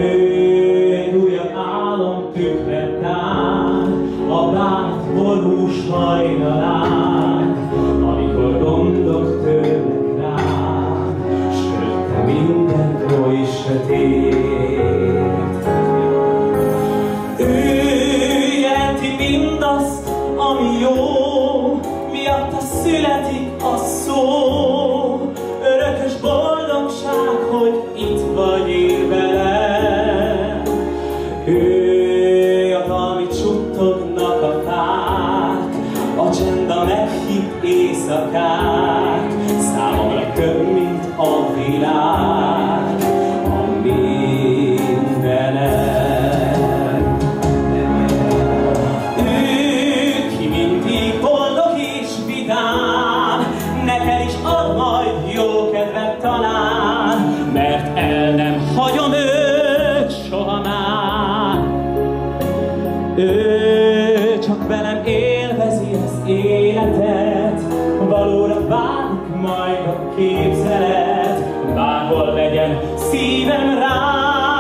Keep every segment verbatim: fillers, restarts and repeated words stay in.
Egy újabb álom tükret tár a bánt borús hajnalán, amikor gondok törnek rám, s előtte minden oly sötét. Ő jelenti mindazt, ami jó, miatta születik a szó. Örökös boldogság, hogy itt vagy én velem. Ő az, amit suttognak a fák, a csend a meghitt éjszakák, számomra több, mint a világ, a mindenem. Ő, ki mindig boldog és vidám, neked is ad majd jó kedvet talán, mert el nem hagyom őt soha már. Ő csak velem élvezi az életet, valóra válik majd a képzelet, bárhol legyen szívem rá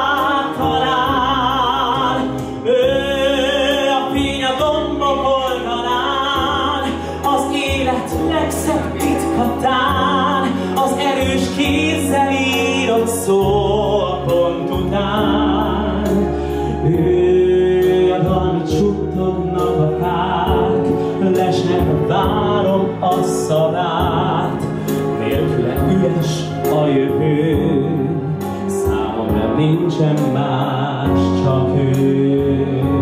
talál. Ő a fény a gombok oldalán, az élet legszebb titkatán, az erős kézzel írott szó a pont után. Ő az, amit suttognak a fák, lesnek, várom a szavát, nélküle üres a jövő, számomra nincsen más, csak ő.